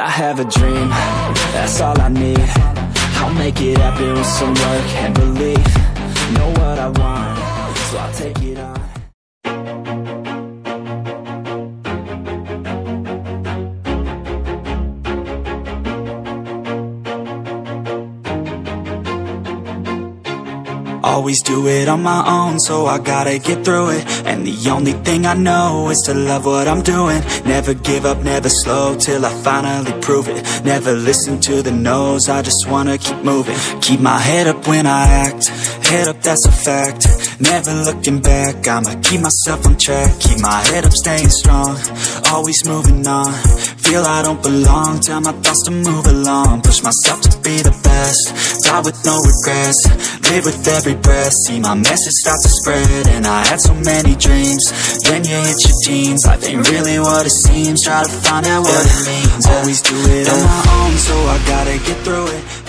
I have a dream, that's all I need. I'll make it happen with some work and belief. Know what I want, so I'll take it on. Always do it on my own, so I gotta get through it. And the only thing I know is to love what I'm doing. Never give up, never slow, till I finally prove it. Never listen to the no's, I just wanna keep moving. Keep my head up when I act, head up, that's a fact. Never looking back, I'ma keep myself on track. Keep my head up, staying strong, always moving on. Feel I don't belong, tell my thoughts to move along. Push myself to be the best, die with no regrets. Live with every breath, see my message start to spread. And I had so many dreams, then you hit your teens. Life ain't really what it seems, try to find out what it means. Always do it on my own, so I gotta get through it.